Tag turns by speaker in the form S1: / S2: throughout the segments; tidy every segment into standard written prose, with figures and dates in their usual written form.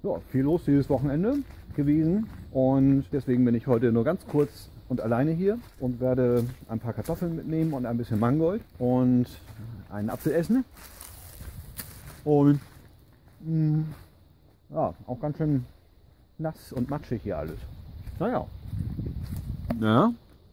S1: Ja, viel los dieses Wochenende gewesen und deswegen bin ich heute nur ganz kurz und alleine hier und werde ein paar Kartoffeln mitnehmen und ein bisschen Mangold und einen Apfel essen. Und ja, auch ganz schön nass und matschig hier alles. Naja. Ja.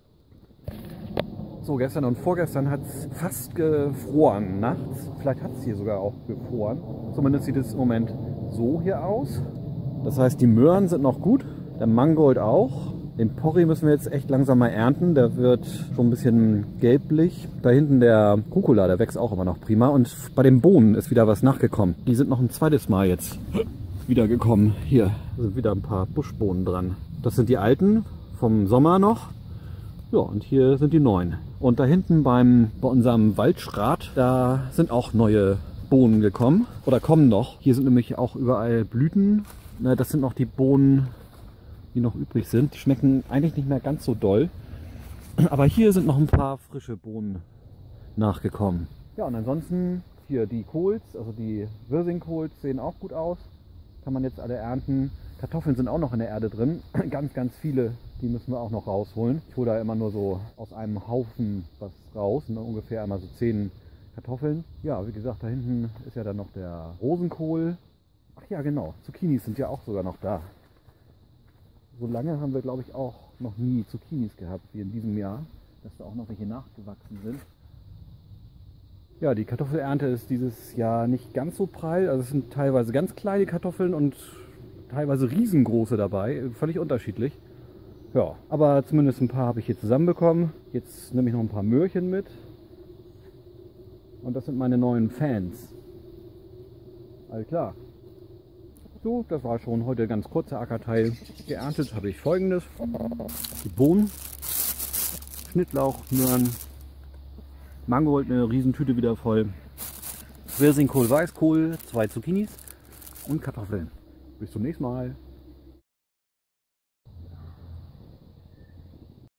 S1: So, gestern und vorgestern hat es fast gefroren nachts. Vielleicht hat es hier sogar auch gefroren. Zumindest sieht es im Moment so hier aus. Das heißt, die Möhren sind noch gut, der Mangold auch. Den Porree müssen wir jetzt echt langsam mal ernten. Der wird schon ein bisschen gelblich. Da hinten der Rucola, der wächst auch immer noch prima. Und bei den Bohnen ist wieder was nachgekommen. Die sind noch ein zweites Mal jetzt wiedergekommen. Hier sind wieder ein paar Buschbohnen dran. Das sind die alten vom Sommer noch. Ja, und hier sind die neuen. Und da hinten bei unserem Waldschrat, da sind auch neue Bohnen gekommen. Oder kommen noch. Hier sind nämlich auch überall Blüten. Das sind noch die Bohnen, die noch übrig sind. Die schmecken eigentlich nicht mehr ganz so doll. Aber hier sind noch ein paar frische Bohnen nachgekommen. Ja, und ansonsten hier die Kohls, also die Wirsingkohls sehen auch gut aus. Kann man jetzt alle ernten. Kartoffeln sind auch noch in der Erde drin. Ganz, ganz viele. Die müssen wir auch noch rausholen. Ich hole da immer nur so aus einem Haufen was raus. Und dann ungefähr einmal so 10 Kartoffeln. Ja, wie gesagt, da hinten ist ja dann noch der Rosenkohl. Ach ja, genau. Zucchinis sind ja auch sogar noch da. So lange haben wir, glaube ich, auch noch nie Zucchinis gehabt wie in diesem Jahr, dass da auch noch welche nachgewachsen sind. Ja, die Kartoffelernte ist dieses Jahr nicht ganz so prall. Also es sind teilweise ganz kleine Kartoffeln und teilweise riesengroße dabei. Völlig unterschiedlich. Ja, aber zumindest ein paar habe ich hier zusammenbekommen. Jetzt nehme ich noch ein paar Möhrchen mit. Und das sind meine neuen Fans. Alles klar. So, das war schon heute ganz kurzer Ackerteil. Geerntet habe ich Folgendes: die Bohnen, Schnittlauch, Möhren, Mangold, eine Riesentüte wieder voll, Wirsingkohl, Weißkohl, 2 Zucchinis und Kartoffeln. Bis zum nächsten Mal.